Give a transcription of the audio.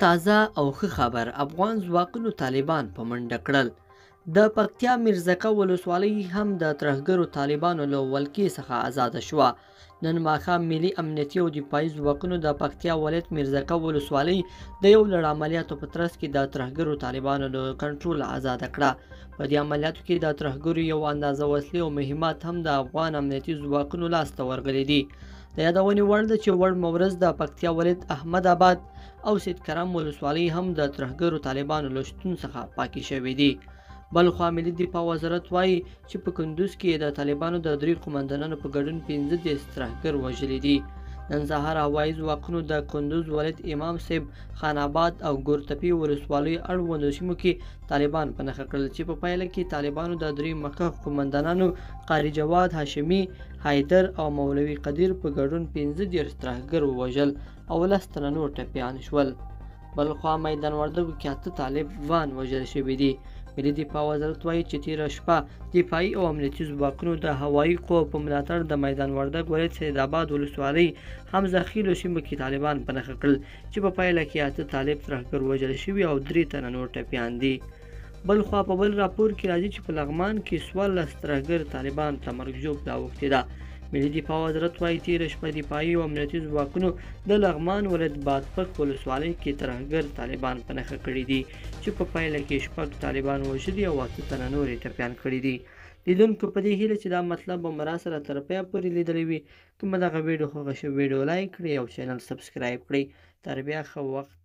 تازه او ښه خبر افغان ځواکونو طالبان په منډه کړل. د پکتیا میرزکه ولسوالۍ هم د ترهګرو طالبانو له ولکې څخه آزاده شوه. نن ماښام ملي امنیتي او دفاعي ځواکونو د پکتیا ولایت میرزکه ولسوالۍ د یو لړ عملیاتو په ترڅ کې د ترهګرو طالبانو له کنټرول آزاده کړه. په دې عملیاتو کې د ترهګرو یو اندازه وسلې او مهمات هم د افغان امنیتي ځواکونو لاسته ورغلي دي. د یادونې وړ ده چې وړمه ورځ د پکتیا ولایت احمد آباد او سید کرم ولسوالۍ هم د ترهګرو طالبانو له شتون څخه پاکې شوې دي. بلخوا ملي دفاع وزارت وایي چې په کندوز کې د طالبانو د 3 قومندانانو په ګډون 15 ترهګر وژلي دي. نن سهار هوایي ځواکونو د کندوز ولایت امام صاحب، خان آباد او ګورتپي ولسوالۍ اړوندو سیمو کې طالبان په نښه کړل چې په پایله کې طالبانو د 3 مخکښ قومندانانو قاري جواد هاشمي، حیدر او مولوي قدیر په ګډون 15 ترهګر ووژل او 10 تنه نور ټپیان شول. بلخوا میدان وردګو کې 8 طالبان وژل شوي دي. ملي دفاع وزارت وایي چې تېره شپه دفاعي او امنیتي ځواکونو د هوایي قوو په ملاتړ د میدان وردګ ولایت سید آباد ولسوالۍ هم ځخیلو سیمو کې طالبان په نښه کړل چې په پایله کې 8 طالب ترهګر وژل شوي او 3 تنه نور ټپیان دي. بلخوا په بل راپور کې راځي چې په لغمان کې 14 ترهګر طالبان ته مرګ ژوبله اوښتې ده. ملي دفاع وزارت وایي تېره شپه دفاعي او امنیتي ځواکونو د لغمان ولایت بادپک ولسوالۍ کې ترهګر طالبان په نښه کړي دي چې په پایله کې 6 طالبان وژلي او 8 تنه نور یې ټپیان کړي دي. لیدونکو په دې هیله چې دا مطلب به مو راسره تر پایه پورې لیدلی وي. که مو دغه ویډیو خوښه شوې ویډیو لایک کړئ او چینل سبسکرایب کړئ. تر بیا ښه وخت.